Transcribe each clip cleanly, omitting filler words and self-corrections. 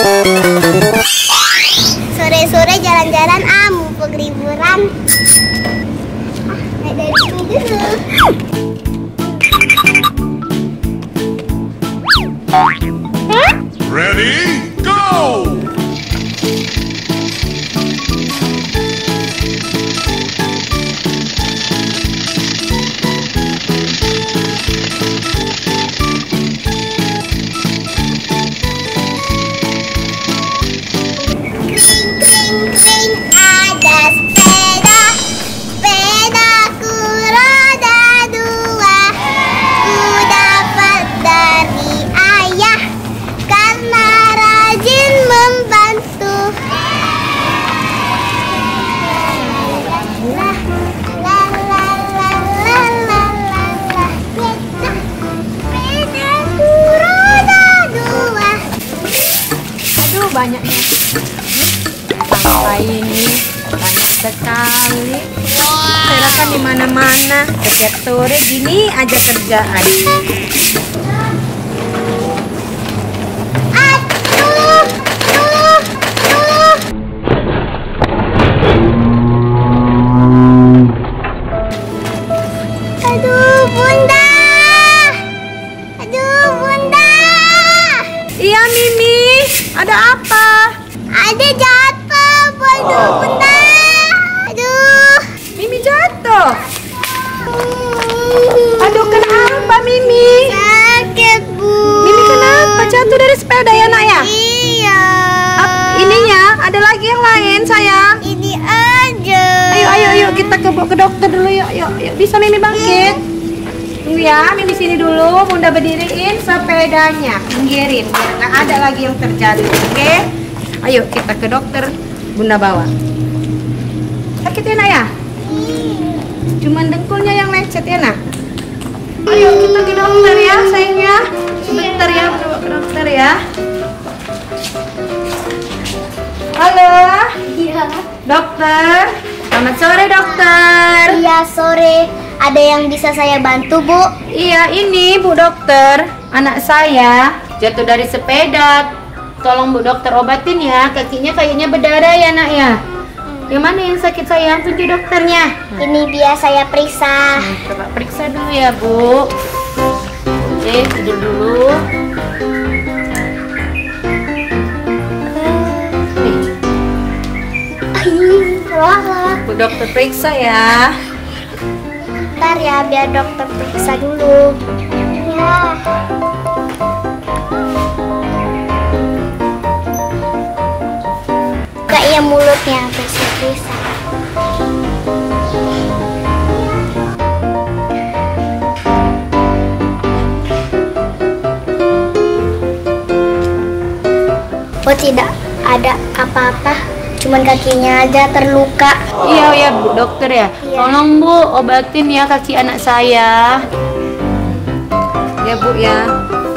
Sore-sore jalan-jalan mumpung liburan. Naik dari sini dulu. Ready, go! Banyaknya sampai ini banyak sekali. Saya rasa di mana-mana setiap sore gini aja kerjaan. Aduh Bunda, aduh Bunda. Iya Mimi, ada apa? Ada jatuh, Bunda. Aduh, Mimi jatuh. Aduh, kenapa Mimi? sakit Bu. Mimi kenapa jatuh dari sepeda ya nak ya? Iya. Ininya ada lagi yang lain sayang. Ini aja. Ayo kita ke dokter dulu yuk. Bisa Mimi bangkit? Tunggu ya, Mimi sini dulu. Bunda berdiriin sepedanya, pinggirin biar nggak ada lagi yang terjadi. Oke? Ayo kita ke dokter. Bunda bawa. Sakit ya nak ya? Cuman dengkulnya yang lecet ya nak? Ayo kita ke dokter ya sayangnya. Sebentar ya, bawa ke dokter ya. Halo, Iya. dokter. Selamat sore dokter. Iya, sore. Ada yang bisa saya bantu, Bu? Iya ini Bu Dokter, anak saya jatuh dari sepeda. Tolong Bu Dokter obatin ya, kakinya kayaknya berdarah ya nak ya. Yang mana yang sakit sayang? Tunjuk dokternya. Ini biar saya periksa. Coba periksa dulu ya Bu. Oke, tidur dulu. Bu Dokter periksa ya. Bentar ya, biar dokter periksa dulu. Ya. Kayak mulutnya periksa. Oh, tidak ada apa-apa, cuman kakinya aja terluka. Iya Bu Dokter ya. Iya. Tolong Bu obatin ya kaki anak saya. Ya Bu ya.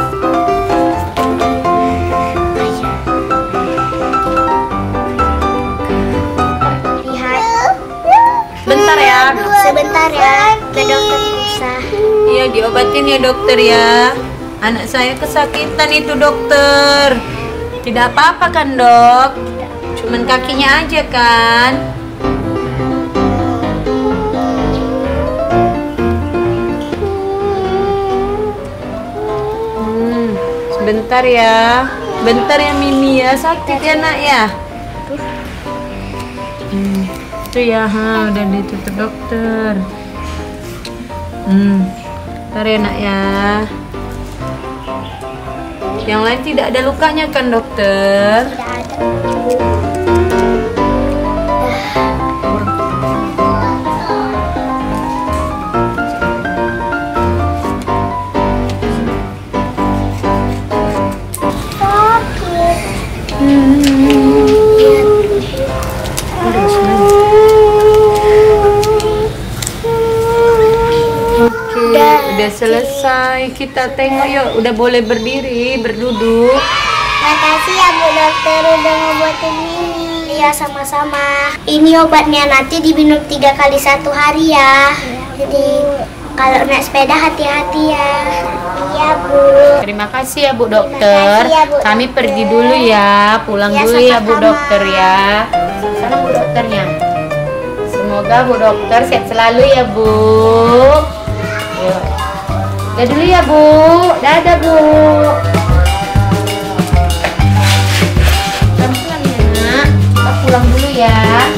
Lihat. Bentar ya. Sebentar ya, ke dokter periksa. Iya diobatin ya dokter ya. Anak saya kesakitan itu dokter. Tidak apa-apa kan dok? Cuman kakinya aja kan? Sebentar ya. Bentar ya Mimi ya. Sakit ya nak ya? Itu ya, udah ditutup dokter. Bentar ya nak ya. Yang lain tidak ada lukanya kan dokter? Tidak ada. Udah selesai, kita tengok yuk. Udah boleh berdiri, berduduk. Makasih ya Bu Dokter udah ngobatin ini. Iya sama-sama. Ini obatnya nanti diminum 3 kali 1 hari ya. Jadi Kalau naik sepeda hati-hati ya. Iya, Bu. Terima kasih ya Bu Dokter. kasih ya, Bu Kami Dokter. pergi dulu ya. Pulang Ya, dulu ya Bu sama-sama. Dokter ya. Sana Bu Dokternya. Semoga Bu Dokter sehat selalu ya Bu. Yuk. Udah dulu ya Bu. Dadah Bu. Pelan-pelan ya Nak. Kita pulang dulu ya.